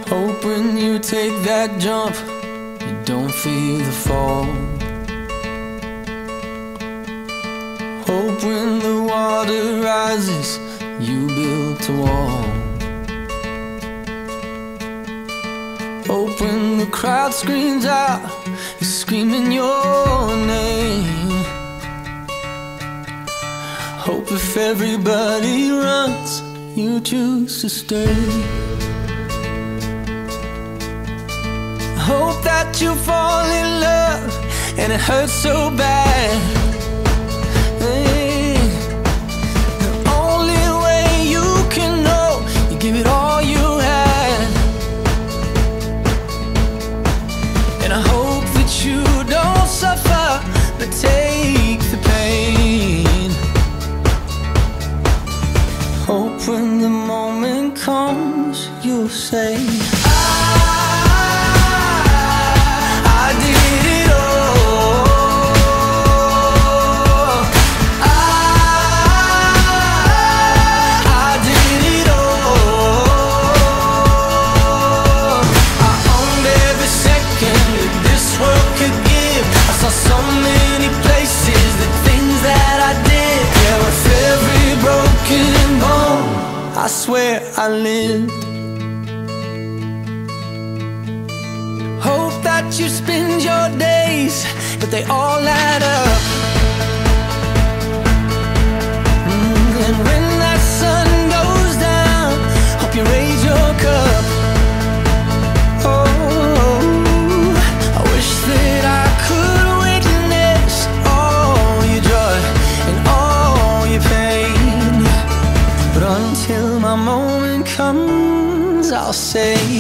Hope when you take that jump, you don't feel the fall. Hope when the water rises, you built a wall. Hope when the crowd screams out, you're screaming your name. Hope if everybody runs, you choose to stay. Hope that you fall in love and it hurts so bad. Hey, the only way you can know, you give it all you had. And I hope that you don't suffer, but take the pain. Hope when the moment comes, you'll say, I did it all. I did it all. I owned every second that this world could give. I saw so many places, the things that I did. Yeah, with every broken bone, I swear I lived. Hope that you spend your days, but they all add up. And when that sun goes down, hope you raise your cup. Oh, I wish that I could witness all your joy and all your pain. But until my moment comes, I'll say